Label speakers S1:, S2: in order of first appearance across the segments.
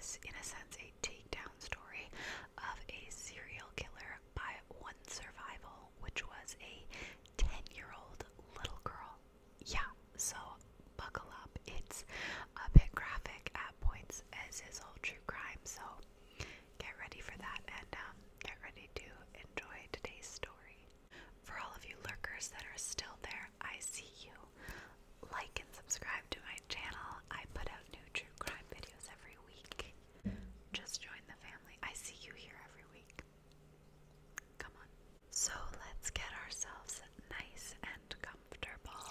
S1: is, in a sense, a takedown story of a serial killer by one survival, which was a 10-year-old little girl. Yeah, so buckle up. It's a bit graphic at points, as is all true crime, so get ready for that and get ready to enjoy today's story. For all of you lurkers that are still there, I see you. Like and subscribe to my channel. I put out new true crime videos every week. Just join the family. I see you here every week. Come on. So let's get ourselves nice and comfortable.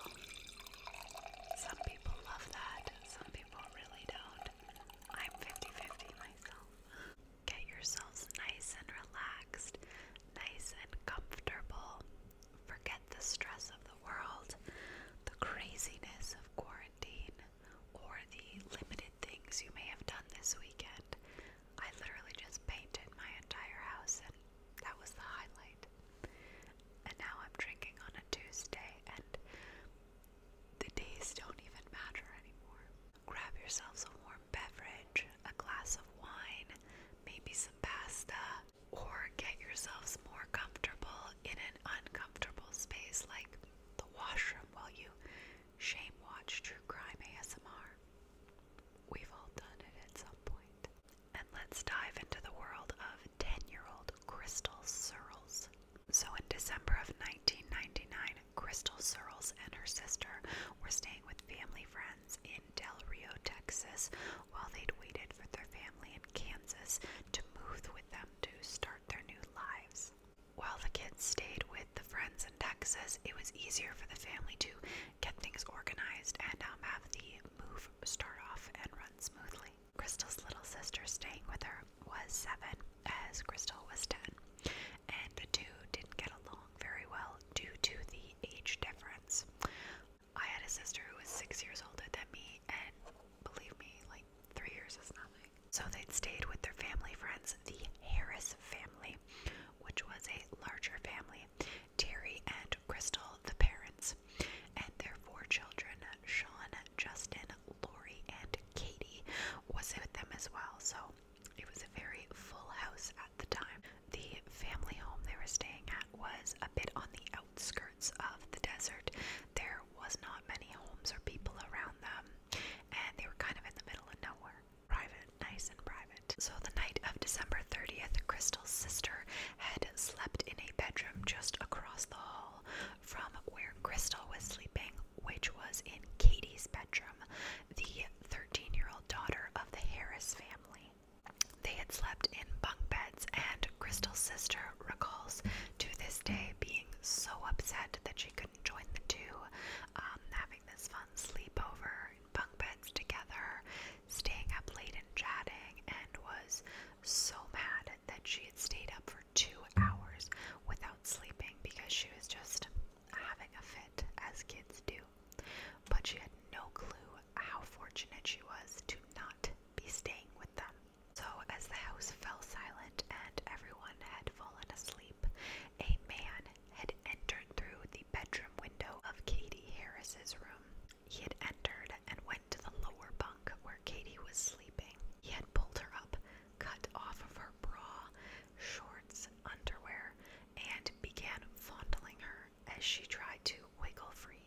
S1: Some people love that. Some people really don't. I'm 50-50 myself. Get yourselves nice and relaxed, nice and comfortable. Forget the stress of the world, the craziness of quarantine, or the limited things you may have done this weekend. I literally just painted my entire house, and that was the highlight. And now I'm drinking on a Tuesday, and the days don't even matter anymore. Grab yourselves a warm beverage, a glass of wine, maybe some pasta, or get yourselves more comfortable in an uncomfortable space like the washroom while you shame watch true crime ASMR. We've all done it at some point. And let's dive into the world of 10-year-old Krystal Surles. So in December of 1999, Krystal Surles and her sister were staying with family friends in Del Rio, Texas, while they'd waited for their family in Kansas to move with them to start their new lives. While the kids stayed with the friends in Texas, it was easier for the family to get things organized and have the move start off and run smoothly. Krystal's little sister staying with her was 7, as Krystal was 10, and the two didn't get along very well due to the age difference. I had a sister who was 6 years older than me, and believe me, like 3 years is nothing. So they'd stayed with their family friends, the Harris family, which was a larger family. Terry and Krystal, the parents, and their 4 children, Sean, Justin, Lori, and Katie, was with them as well. So it was a very full house at the time. The family home they were staying at was a bit on the outskirts of the desert. There was not many homes or people around them, and they were kind of in the middle of nowhere. Private, nice and private. So the night of December 30th, Krystal's sister had slept in a bedroom just across the hall from where Krystal was sleeping, which was in Katie's bedroom, the 13-year-old daughter of the Harris family. They had slept in bunk beds, and Krystal's sister recalls to this day being so upset that she couldn't join the two, having this fun sleepover in bunk beds together, staying up late and chatting, and was so mad that she had stayed up for 2 hours without sleeping because she was just having a fit, as kids do. But she had no clue how fortunate she was to not be staying with them. So as the house fell silent and everyone had fallen asleep, a man had entered through the bedroom window of Katie Harris's room. He had entered and went to the lower bunk where Katie was sleeping. He had pulled her up, cut off of her bra, shorts, underwear, and began fondling her as she tried to wiggle free.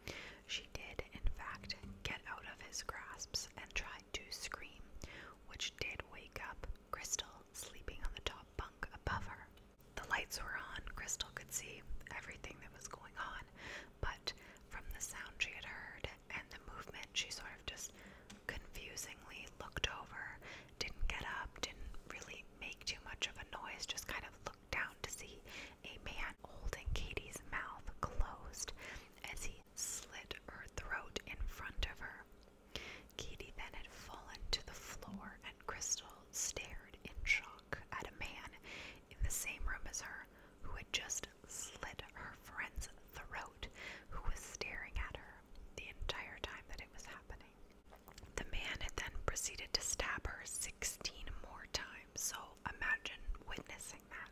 S1: She did, in fact, get out of his grasps and tried to scream, which did wake up Krystal, sleeping on the top bunk above her. The lights were on. Krystal could see everything that was going on, but from the sound she had heard and the movement, she sort of just confusingly looked over, didn't get up, didn't really make too much of a noise, just kind of looked down to see a man holding Katie's mouth closed as he slit her throat in front of her. Katie then had fallen to the floor, and Krystal stared in shock at a man in the same room as her who had just slit her friend's throat, who was staring at her the entire time that it was happening. The man had then proceeded to stab her 16 more times, so imagine witnessing that.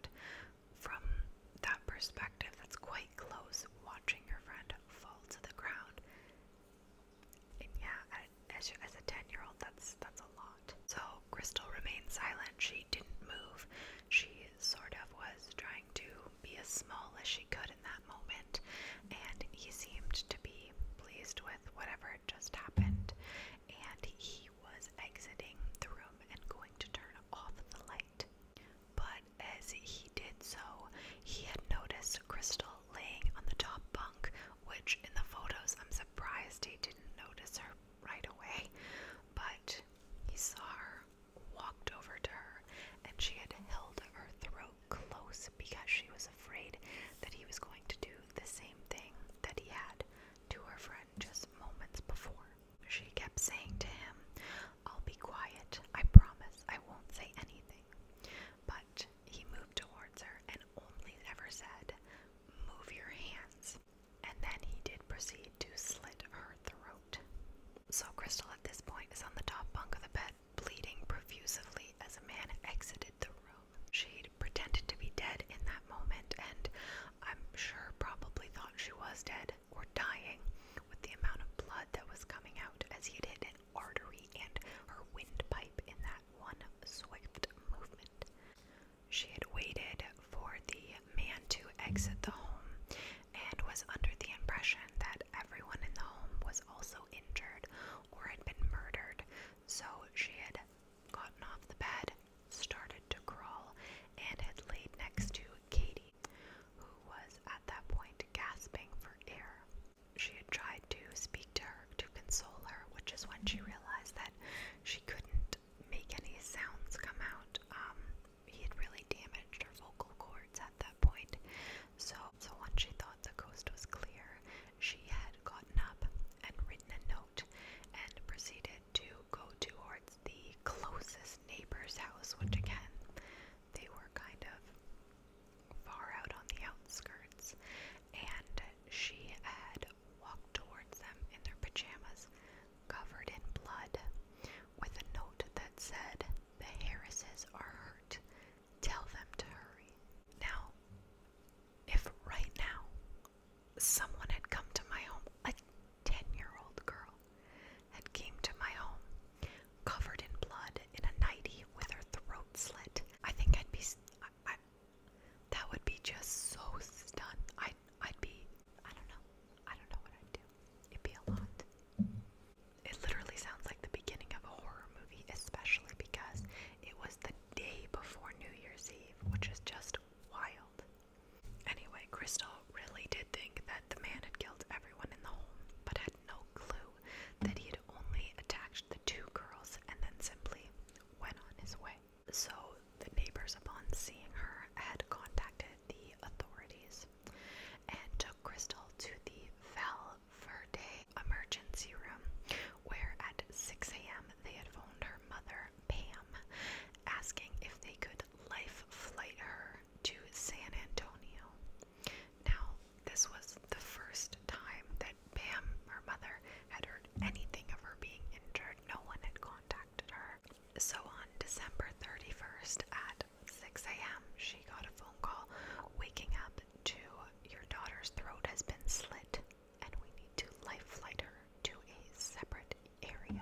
S1: swift movement. She had waited for the man to exit the home and was under the impression that everyone in the home was also injured or had been murdered, so she had gotten off the bed, started to crawl, and had laid next to Katie, who was at that point gasping for air. She had tried to speak to her to console her, which is when she realized that she couldn't make any sounds come out. He had really damaged her vocal cords at that point. So once she thought the coast was clear, she had gotten up and written a note and proceeded to go towards the closest neighbor's house, which again, they were kind of far out on the outskirts, and she had walked towards them in their pajamas, covered in blood, with a note that said, "The Harrises are hurt. Tell them to hurry." Now, if right now someone had come to my home, a 10-year-old girl had came to my home, covered in blood, in a nightie with her throat slit, I think I'd be, that would be just so stunned. I'd be, I don't know what I'd do. It'd be a lot. It literally sounds like the beginning of a horror movie, especially because it was the day before New Year's Eve, which is just wild. Anyway, Krystal really did think that the man had killed everyone in the home, but had no clue that he had only attacked the two girls and then simply went on his way. So the neighbors, upon seeing her, had contacted the authorities and took Krystal to the Val Verde emergency room, where at 6 a.m. they had phoned her mother, Pam, asking if they could life flight her to San Antonio. Now, this was the first time that Pam, her mother, had heard anything of her being injured. No one had contacted her. So on December 31st at 6 a.m., she got a phone call waking up to, "Your daughter's throat has been slit and we need to life flight her to a separate area."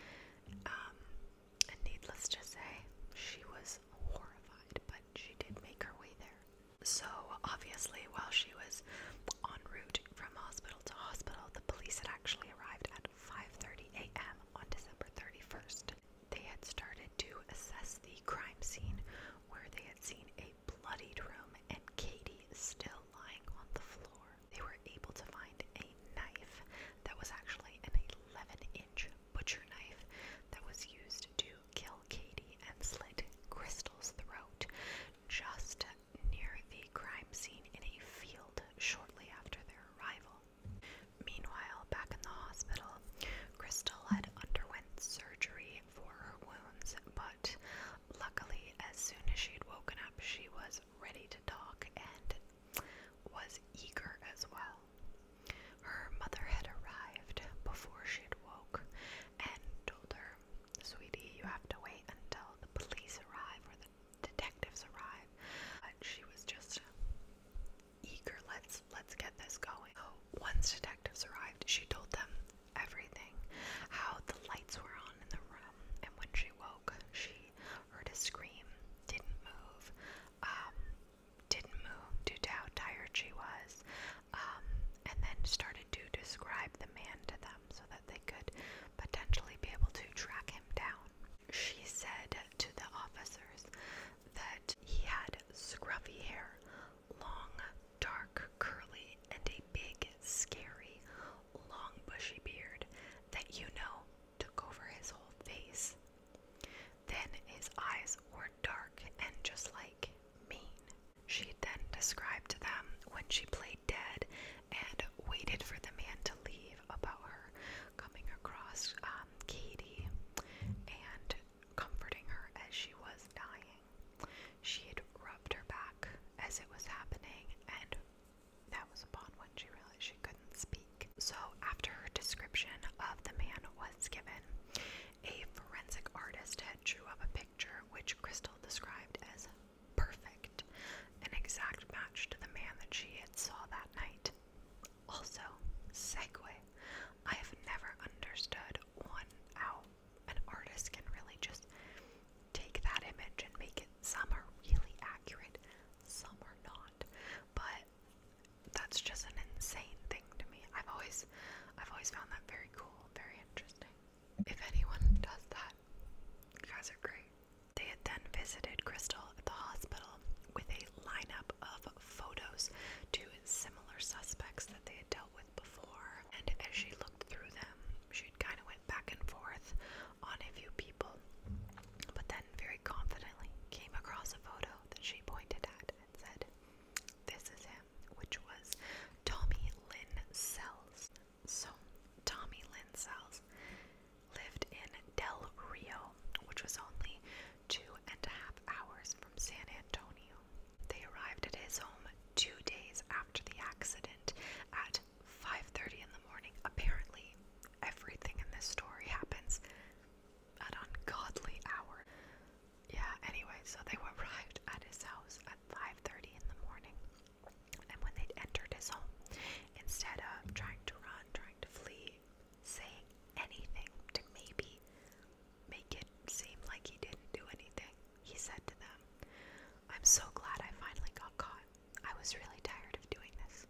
S1: And needless to say, she was horrified, but she did make her way there. So obviously, while she was en route from hospital to hospital, the police had actually arrived at 5:30 a.m. on December 31st. They had started to assess the crime scene, where they had seen a bloodied room and Katie still lying on the floor. They were able to find a knife that was actually an 11-inch butcher knife that was used to kill Katie and slit Krystal's throat just near the crime scene in a field shortly after their arrival. Meanwhile, back in the hospital, Krystal had underwent surgery for her wounds, but luckily, as soon as she had woken up, she was ready to talk and was eager as well. Her mother had arrived before she had woke and told her, "Sweetie, you have to wait until the police arrive or the detectives arrive." But she was just eager. Let's get this going. So once detectives arrived, she told them everything, how the lights were on in the room, and when she woke, she heard a scream, didn't move due to how tired she was, and then started to describe the man to them so that they could potentially be able to track him down. She said to the officers that he had scruffy hair, long, dark, curly, and a big, scary, long, bushy beard that, took over his whole face. Then his eyes were dark and just like mean. She then described to them when she played dead and waited for the man to leave, about her coming across Katie and comforting her as she was dying. She had rubbed her back as it was happening, and that was upon when she realized she couldn't speak. So after her description of the man was given, a forensic artist had drew up a picture which Krystal described as perfect, an exact match to the man that she had saw that was really tired of doing this.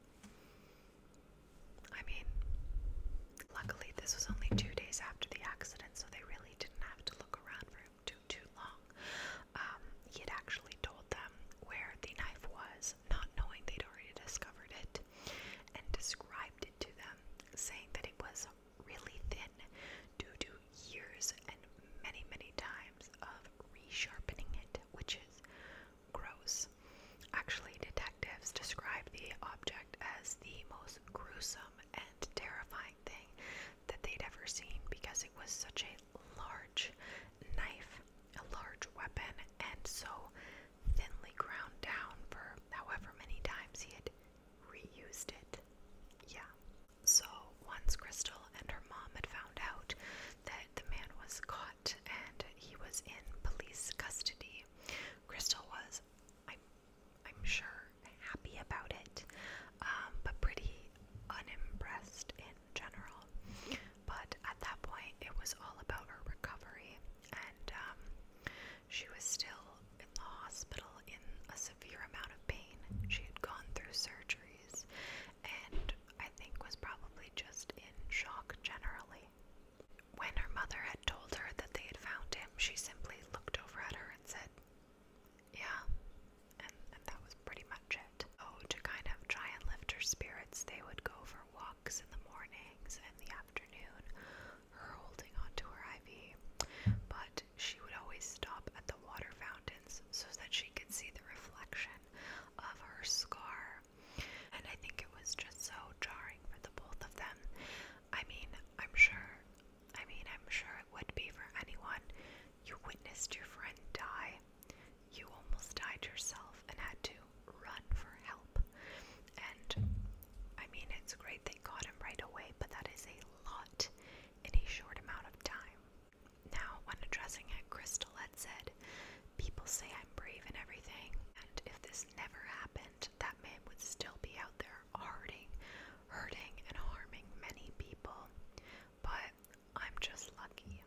S1: I mean, luckily this was only 2 days after the accident, so they really didn't have to look around for too long. He had actually told them where the knife was, not knowing they'd already discovered it, and described it to them, saying that it was really thin due to years and many times of resharpening it, which is gross. Actually, detectives described the object as the most gruesome and terrifying thing that they'd ever seen, because it was such a large knife, a large weapon, and so thinly ground down for however many times he had reused it. Yeah. So once Krystal and her mom had found out that the man was caught and he was in police custody, Krystal was, I'm sure, happy about it, but pretty unimpressed in general. But at that point, it was all about her recovery, and she was still in the hospital in a severe amount of pain. She had gone through surgeries, and I think was probably just in shock generally. When her mother had told her that they had found him, she simply looked over at her and said, "Yeah," and that was pretty much it. Oh, to kind of try and lift her spirits, they would go for walks in the mornings and the afternoon, her holding onto her IV, but she would always stop at the water fountains so that she could see the reflection of her scar, and I think it was just so jarring for the both of them. I mean, I'm sure it would be for anyone. You witnessed your friend die. You almost died yourself and had to run for help. And I mean, it's great they caught him right away, but that is a lot in a short amount of time. Now, when addressing it, Krystal had said, "People say I'm brave and everything, and if this never happened, that man would still be out there hurting and harming many people. But I'm just lucky."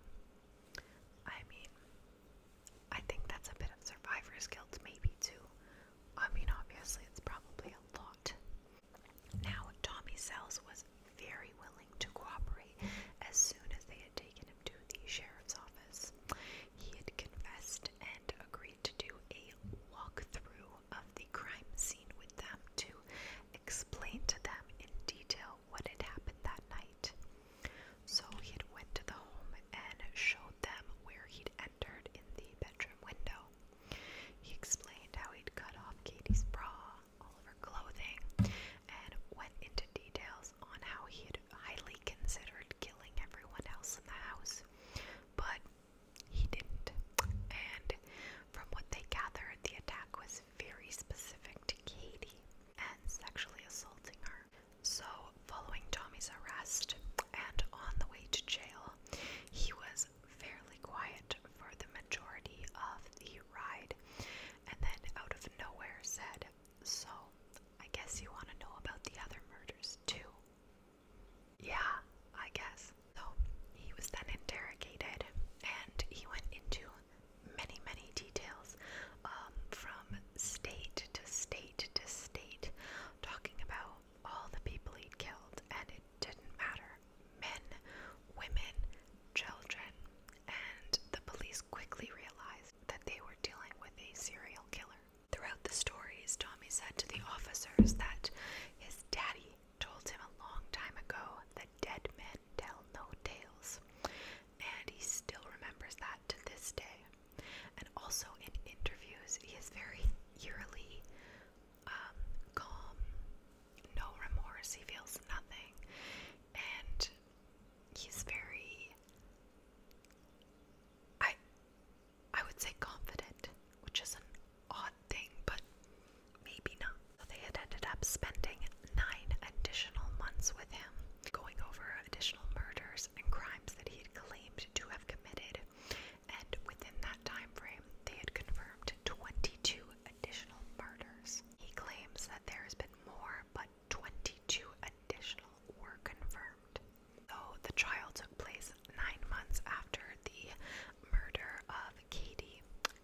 S1: I mean, I think that's a bit of survivor's guilt maybe too. I mean, obviously it's probably a lot. Now, Tommy Sells was very willing to cooperate as soon as they had taken him to the sheriff's office. He had confessed and agreed to do a walkthrough of the crime scene with them to explain to them in detail what had happened that night. So he had went to the home and showed them where he'd entered in the bedroom window. He explained how he'd cut off Katie's bra, all of her clothing, and went into details on how he had highly considered killing everyone else in the house, but he didn't. And from what they gathered, the attack was very specific to Katie and sexually assaulting her. So, following Tommy's arrest and on the way to jail, he was fairly quiet for the majority of the ride, and then out of nowhere said, "So, I guess you want to know about the other murders too?" "Yeah, I guess." So he was then interrogated, and he went into many details, from state to state to state, talking about all the people he'd killed, and it didn't matter. Men, women, children, and the police quickly realized that they were dealing with a serial killer. Throughout the stories, Tommy said to the officers that his daddy told him a long time ago that dead men tell no tales, and he still remembers that to this day. And also in interviews, he is very eerily calm, no remorse, he feels nothing, and he's very, I would say confident, which is an odd thing, but maybe not. So they had ended up spending 9 additional months with him, going over additional murders and crimes that he had claimed to have committed, and within that time frame, they had confirmed 22 additional murders. He claims that there has been more, but 22 additional were confirmed. So the trial took place 9 months after the murder of Katie,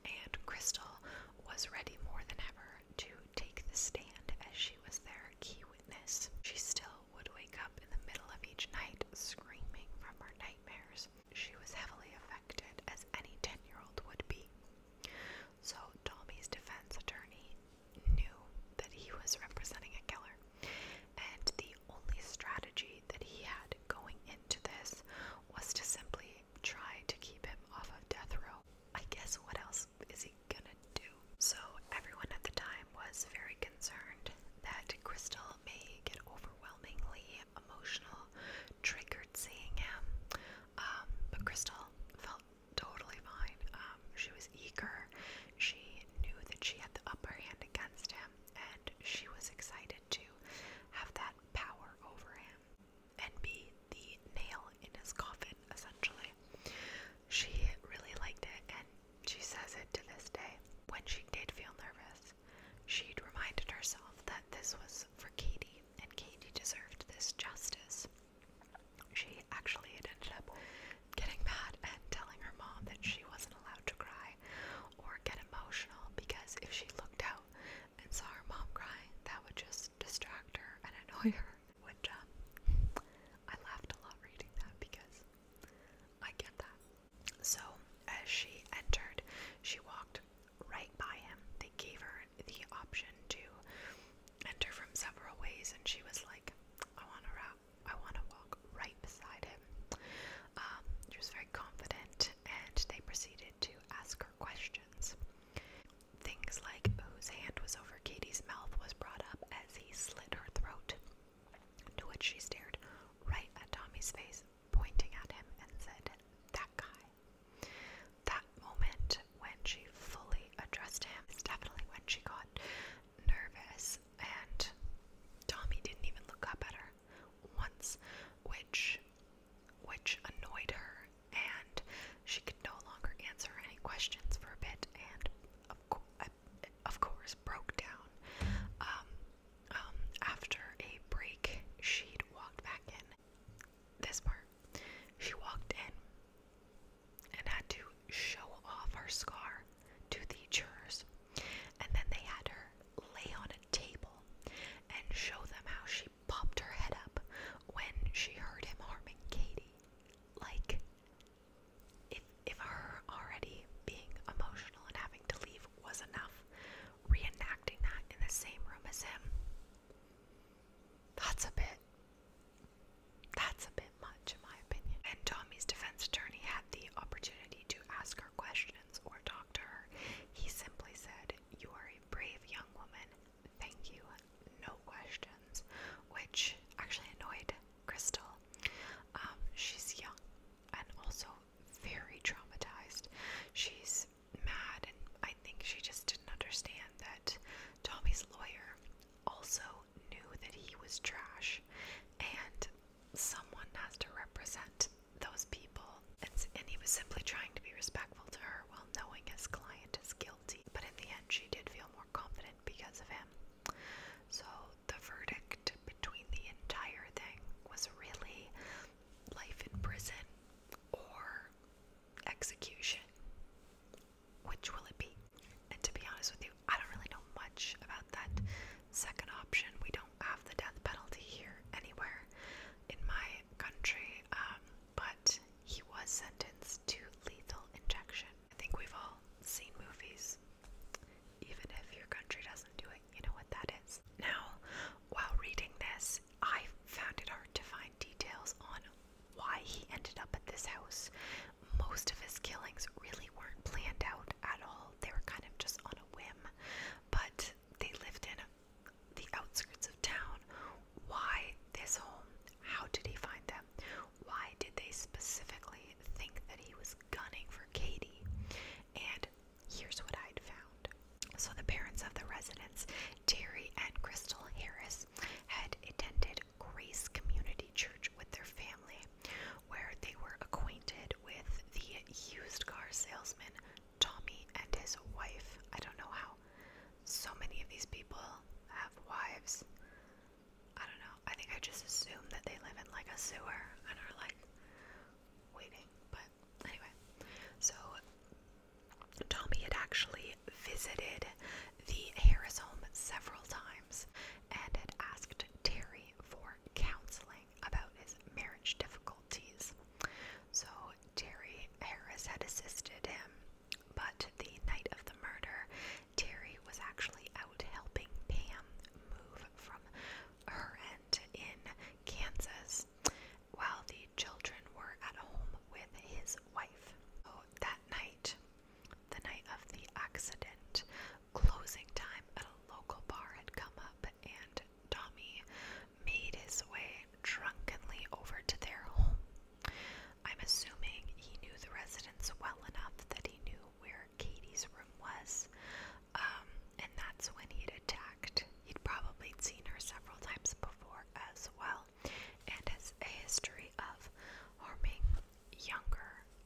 S1: ended up at this house. Most of his killings really weren't planned out at all. They were kind of just on a whim, but they lived in the outskirts of town. Why this home? How did he find them? Why did they specifically think that he was gunning for Katie? And here's what I'd found. So the parents of the residents, Terry and Krystal Harris, had attended Grace Community Church with their family, where they were acquainted with the used car salesman Tommy and his wife. I don't know how so many of these people have wives. I don't know. I think I just assume that they live in like a sewer and are like waiting. But anyway, so Tommy had actually visited the Harris home several times and had asked Terry for counseling about his marriage difficulties. So Terry Harris had assisted him, but the night of the murder, Terry was actually out helping Pam move from her end in Kansas while the children were at home with his wife. So that night, the night of the accident, closing time at a local bar had come up, and Tommy made his way drunkenly over to their home. I'm assuming he knew the residents well enough that he knew where Katie's room was, and that's when he'd attacked. He'd probably seen her several times before as well, and has a history of harming younger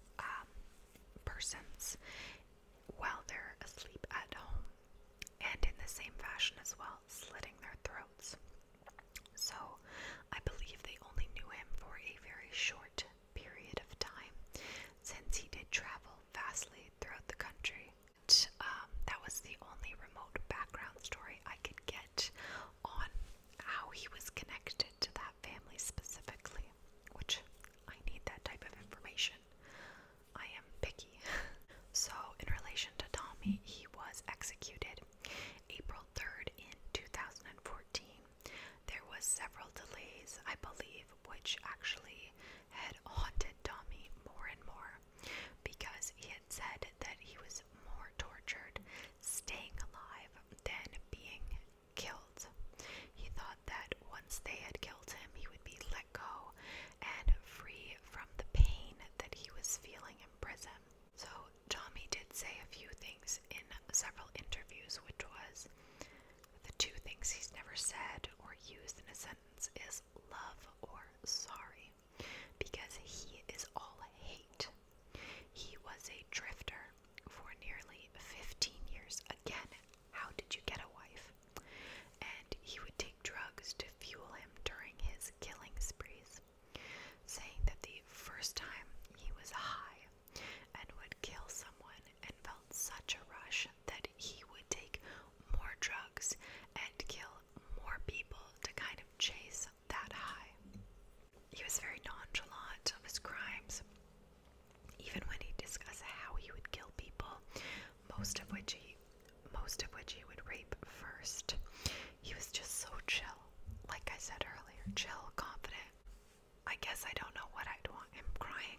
S1: persons while they're asleep at home, and in the same fashion as well, slitting their throats. So I believe they only knew him for a very short period of time, since he did travel vastly throughout the country. But, that was the only remote background story I could get on how he was connected to that family specifically, which I need that type of information. I am picky. So, in relation to Tommy, he was executed April 3rd in 2014. There was several delays, I believe, which actually had haunted Tommy more and more, because he had said that he was more tortured staying alive than being killed. He thought that once they had killed him, he would be let go and free from the pain that he was feeling in prison. So Tommy did say a few things in several interviews, which was the two things he's never said or used in a sentence is love or sorry, because he is all hate. He was a drifter for nearly 15 years. Again, how did you get a wife? And he would take drugs to fuel him during his killing sprees, saying that the first time he was high and would kill someone and felt such a rush that he would take more drugs and kill more people to kind of chase that high. He was very nonchalant of his crimes, even when he discussed how he would kill people, most of which he would rape first. He was just so chill, like I said earlier, chill, confident. I guess I don't know what I'd want him crying.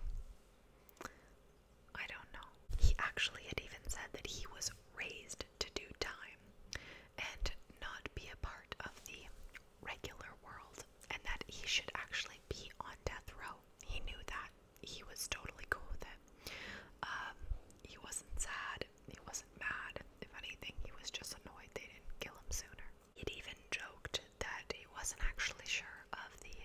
S1: I don't know. He actually had even said that he was raised to do time and not be a part of the regular world, and that he should actually be on death row. He knew that. He was totally cool with it. He wasn't sad. He wasn't mad. If anything, he was just annoyed they didn't kill him sooner. He'd even joked that he wasn't actually sure of the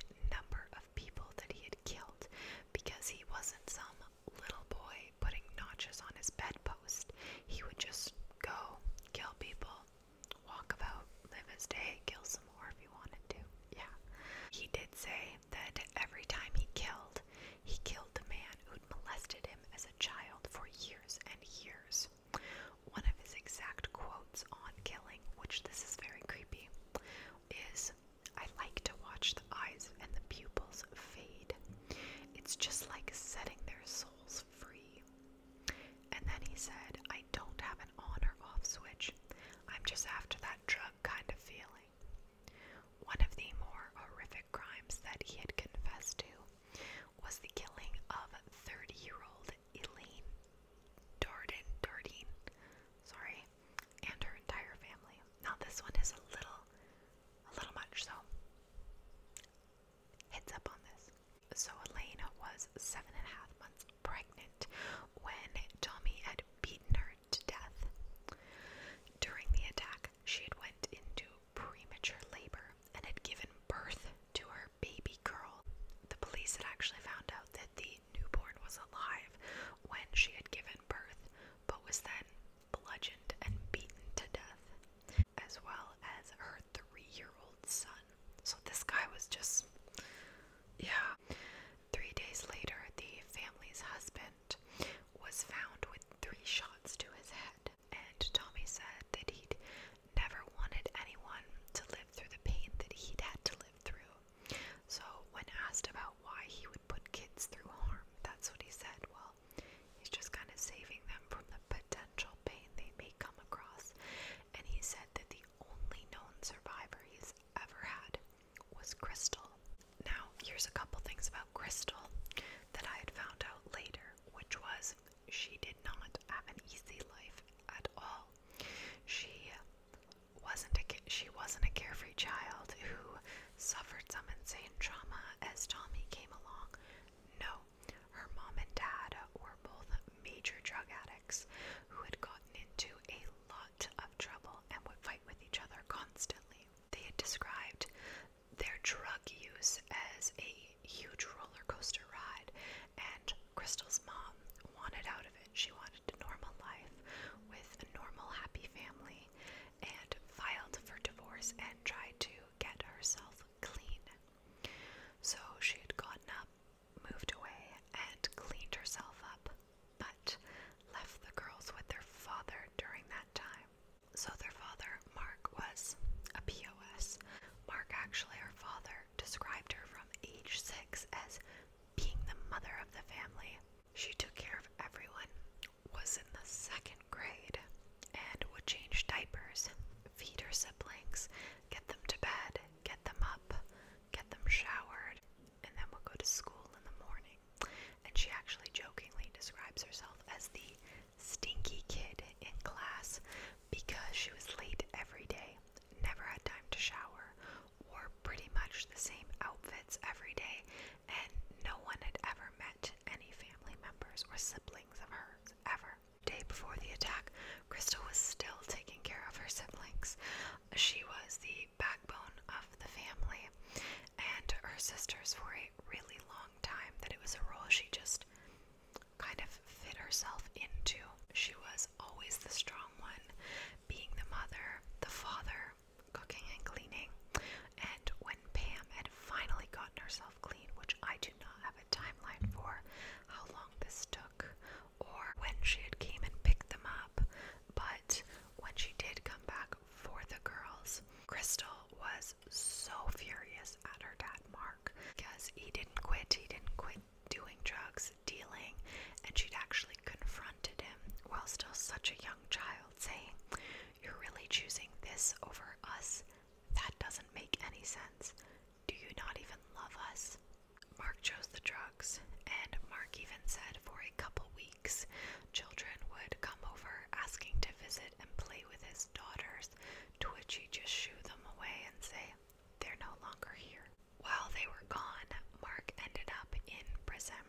S1: mother of the family. She took care of everyone, was in the 2nd grade, and would change diapers, feed her siblings, get them to bed, get them up, get them showered, and then would go to school in the morning. And she actually jokingly describes herself as the stinky kid in class because she was late every day, never had time to shower, wore pretty much the same outfits every day, and no one had ever met any family members or siblings of hers ever. The day before the attack, Krystal was still taking care of her siblings. She was the backbone of the family and her sisters for a really long time that it was a role she just kind of fit herself into. She was always the strong one, being the mother, the father, cooking and cleaning. And when Pam had finally gotten herself clean, which I do not have a timeline for how long this took, or when she had came and picked them up, but when she did come back for the girls, Krystal was so furious at her dad Mark because he didn't quit doing drugs, dealing, and she'd actually confronted him while still such a young child, saying, "You're really choosing this over us? That doesn't make any sense. Do you not even love us?" Mark chose the drugs, and Mark even said for a couple weeks, children would come over asking to visit and play with his daughters, to which he just shoo them away and say, "They're no longer here." While they were gone, Mark ended up in prison,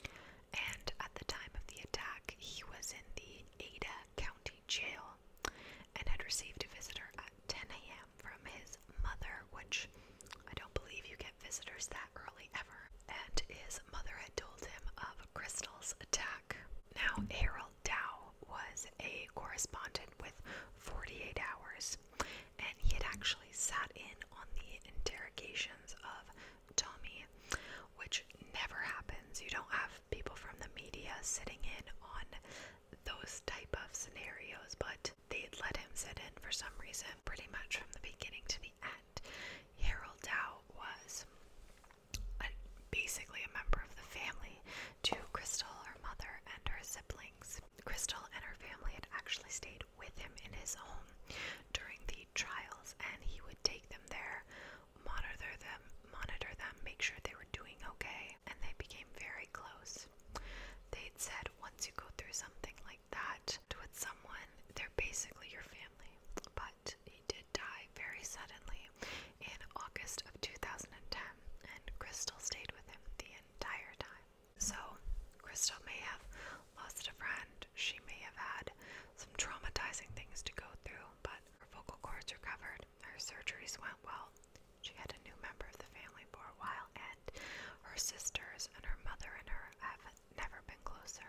S1: and at the time of the attack, he was in the Ada County Jail and had received a visitor at 10 a.m. from his mother, which I don't believe you get visitors that early ever. And his mother had told him of Krystal's attack. Now, Harold Dow was a correspondent with 48 Hours, and he had actually sat in on the interrogations of Tommy, which never happens. You don't have people from the media sitting in on those type of scenarios, but they had let him sit in for some reason, pretty much from the beginning to the end. Harold Dow was basically a member of the family to Krystal, her mother, and her siblings. Krystal and her family had actually stayed with him in his home during the trials, and he would take them there, monitor them, make sure they were doing okay, and they became very close. They'd said once you go through something like that with someone, they're basically your family. But he did die very suddenly in August of 2010, and Krystal stayed with him the entire time. So Krystal may have lost a friend, she may have had some traumatizing things to go through, but her vocal cords recovered, her surgeries went well, she had a new member of the family for a while, and her sisters and her mother and her have never been closer.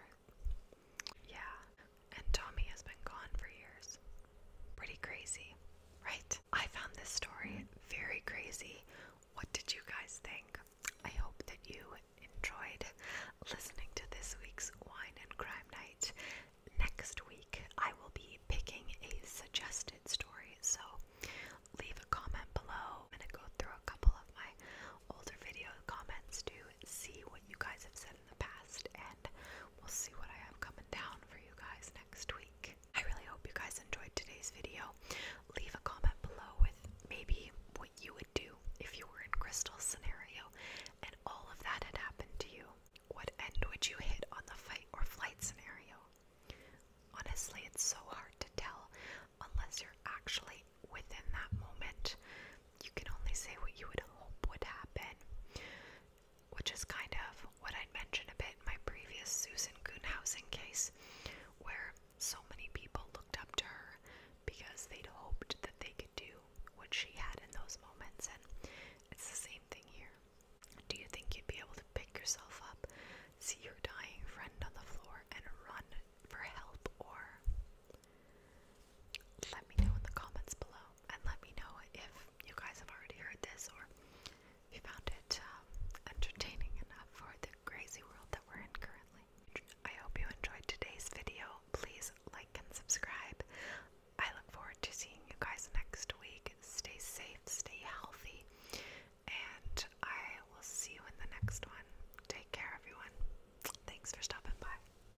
S1: Yeah, and Tommy has been gone for years. Pretty crazy, right? I found this story very crazy. What did you guys think? I hope that you enjoyed listening to this week's Wine and Crime Night. Next week, I will be picking a suggested story, so leave a comment below. I'm gonna go through a couple of my older video comments to see what you guys have said in the past, and we'll see what I have coming down for you guys next week. I really hope you guys enjoyed today's video. Leave a comment below with maybe what you would do if you were in Krystal's scenario and all of that had happened to you. What end would you hit on the fight or flight scenario? Honestly, it's so hard to tell unless you're actually within that moment. You can only say what you would hope would happen, which is kind of what I mentioned a bit in my previous Susan Kuhnhausen case, where so many people looked up to her because they'd hoped that they could do what she had in those moments, and it's the same thing here. Do you think you'd be able to pick yourself up, see your